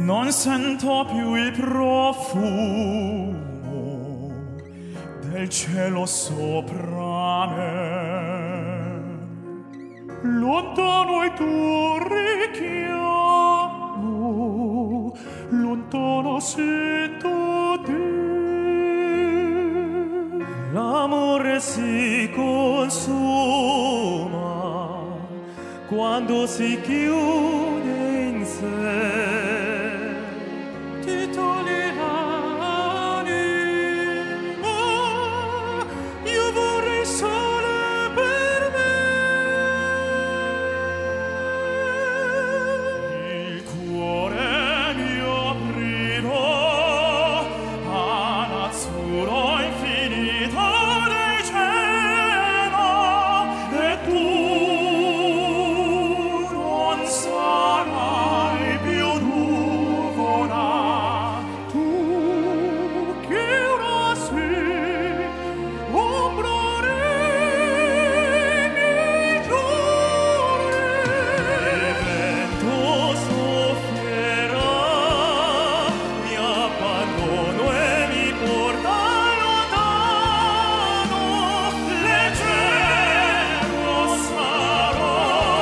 Non sento più il profumo del cielo sopra me. Lontano il tuo richiamo, lontano sento te. L'amore si consuma quando si chiude in sé. Ti toglie l'anima, io vorrei solo per me. Il cuore mio aprirò all'azzurro infinito del cielo, e tu non sarai più nuvola, tu che ora sei ombra nei miei giorni. Il vento soffierà, mi abbandono e mi porta lontano, leggero sarò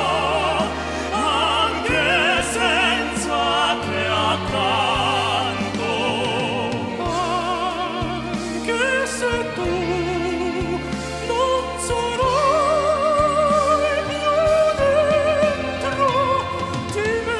anche senza te accanto, anche se tu non sarai più dentro di me.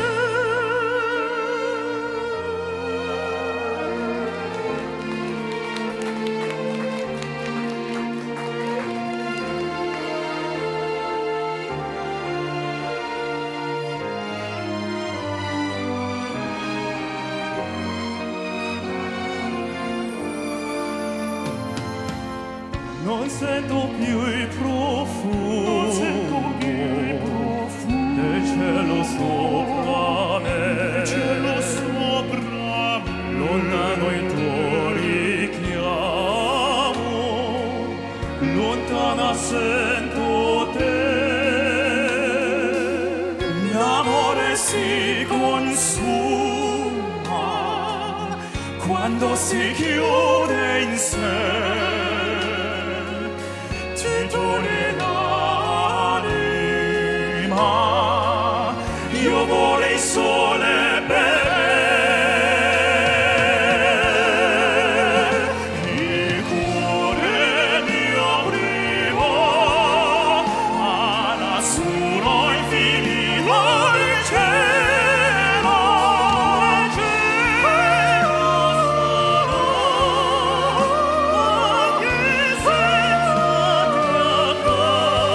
Non sento più il profumo del cielo sopra me. Lontano il tuo richiamo, lontana sento te. L'amore si consuma quando si chiude in sé. Ti toglie l'anima, io vorrei sole per me. Il cuore mio aprivo all'azzurro infinito del cielo, leggero sarò anche senza te accanto.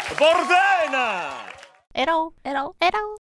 Bordena! Erau, erau, erau.